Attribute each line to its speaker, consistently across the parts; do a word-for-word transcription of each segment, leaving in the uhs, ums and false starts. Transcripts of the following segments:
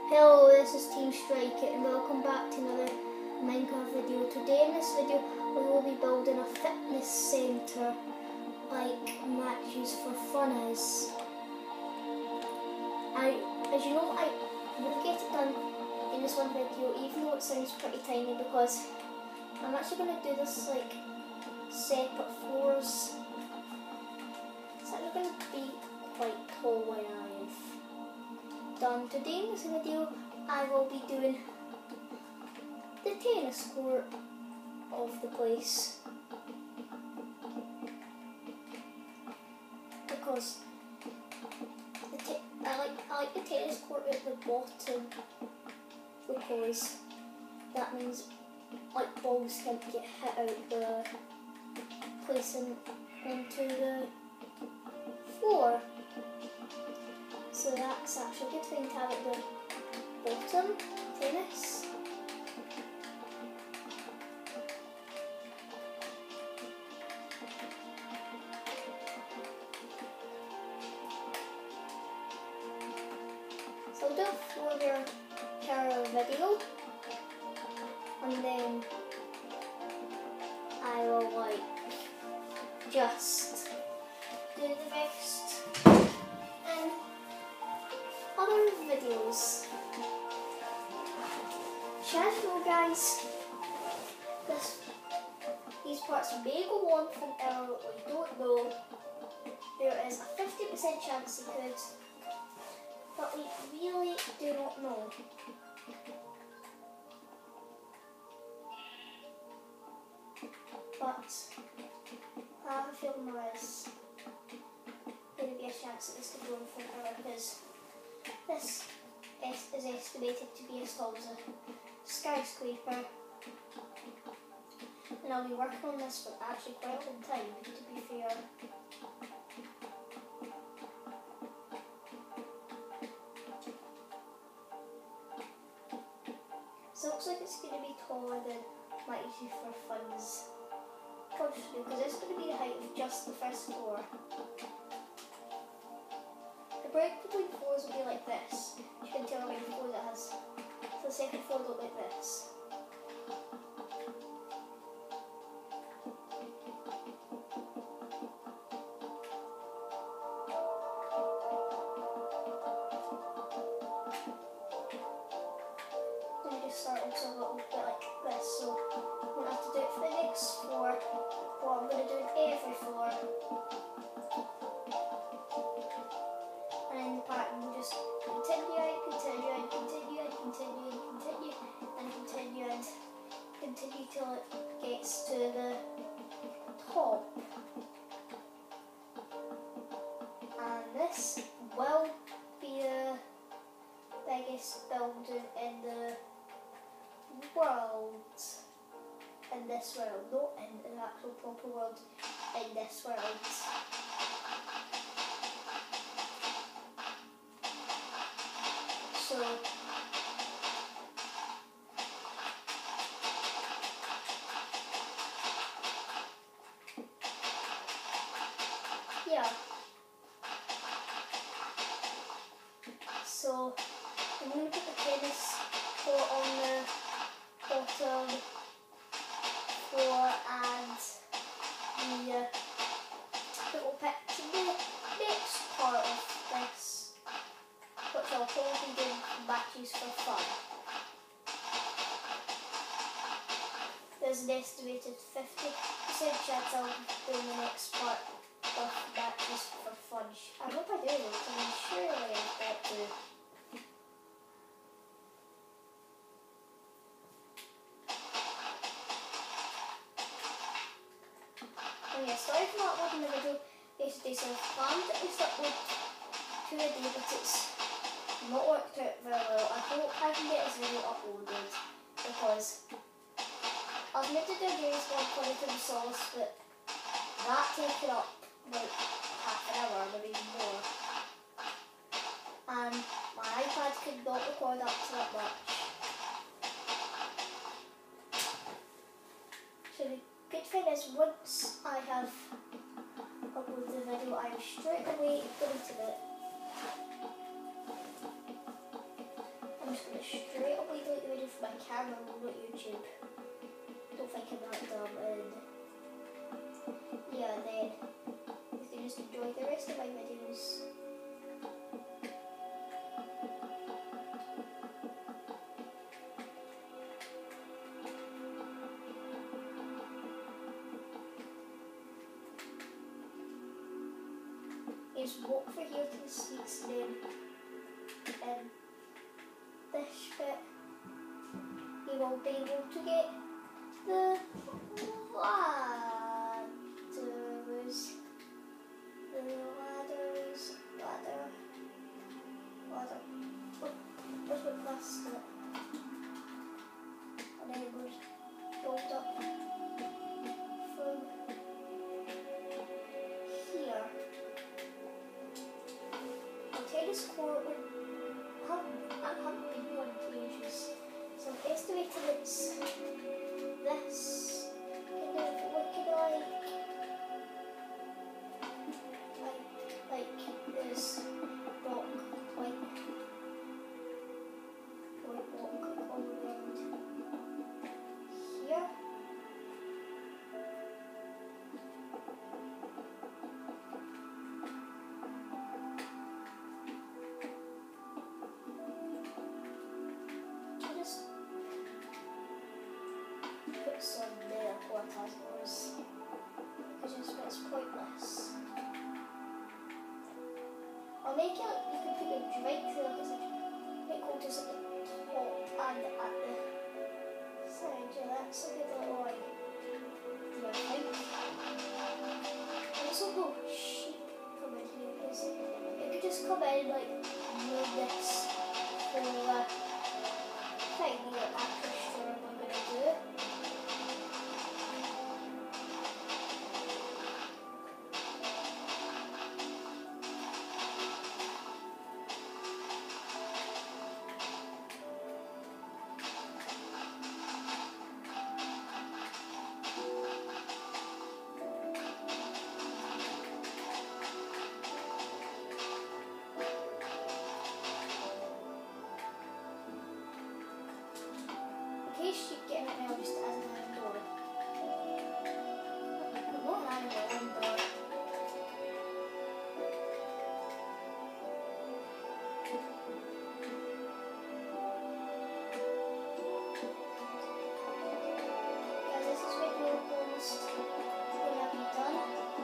Speaker 1: Hello, this is Team Strike It and welcome back to another Minecraft video. Today in this video we will be building a fitness centre like Matches for Fun is. I, as you know, I will get it done in this one video even though it sounds pretty tiny because I'm actually going to do this like separate floors. It's actually going to be quite tall when I've done. Today in this video I will be doing the tennis court of the place because the te I like I like the tennis court at the bottom because that means like balls can't get hit out the place and onto the floor. So that's actually a good thing to have at the bottom, tennis. So I'll do a floor there per video and then I will like just do the rest and other videos. As you know guys, this, these parts may go on forever, we don't know. There is a fifty percent chance they could, but we really do not know. But I have a feeling there is going to be a chance that this could go on forever because this is estimated to be as tall as a skyscraper, and I'll be working on this for actually quite a long time, to be fair. So it looks like it's going to be taller than Matches for Fun's first floor, because it's going to be the height of just the first floor. The break between floors will be like this. You can tell how many floors it has. So the second floor will look like this. Let me just start into a little bit like this. So I'm going to have to do it for the next floor. Well, I'm going to do it every floor. Just continue and continue and continue and continue and continue and continue and continue till it gets to the top. And this will be the biggest building in the world. In this world, not in the actual proper world, in this world. So, yeah, so I'm going to put the tennis court on the bottom floor and the uh, little picture, the next part of this, which I'll probably do Matches for Fun. There's an estimated fifty percent chance I'll be doing the next part of Matches for Fun. I hope I do though, I mean surely I've got to. Oh yeah, sorry for not uploading the video yesterday, so I've planned at least upload two a day, but it's not worked out very well. I hope I can get this video uploaded because I was meant to do a James Bond Quantum of Solace, but that took up about half an hour, maybe more. And my iPad could not record up to that much. So the good thing is once I have uploaded the video, I'm straight away going to it. just going to straight away delete the video from my camera roll, not YouTube. Don't think I'm that dumb. And yeah, then you can just enjoy the rest of my videos. Is walk for here to the streets and then um, this bit you will be able to get the ladders, the ladders, ladder, ladder, oh, what's my plastic? And then it goes build up from here. Tennis court I haven't been one for ages, so I'm estimating it's this kind of looking like like like this block, white white block all around here. Put some nail quarters because it's, it's pointless. I'll make it like you can put your drink there because it goes at the top and at the side. Yeah, that's a good little like yeah, thing. There's a little sheep come in here because it could just come in like move this for a thing that I'm pretty sure I'm going to do. In case you get it now, just as an iron door. Not an iron door, one door. Guys, this is video almost gonna be done.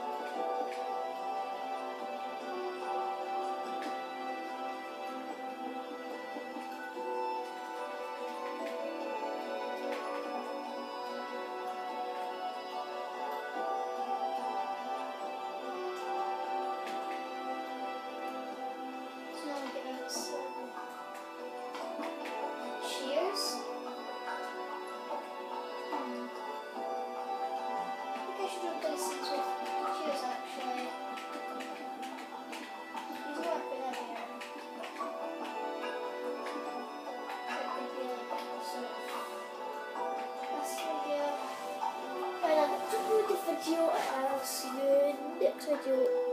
Speaker 1: Cheers. Hmm. I think I should replace these with cheers actually. These are a bit heavier. That could be like a sort of last video. And I'll do the video and I'll see you in the next video.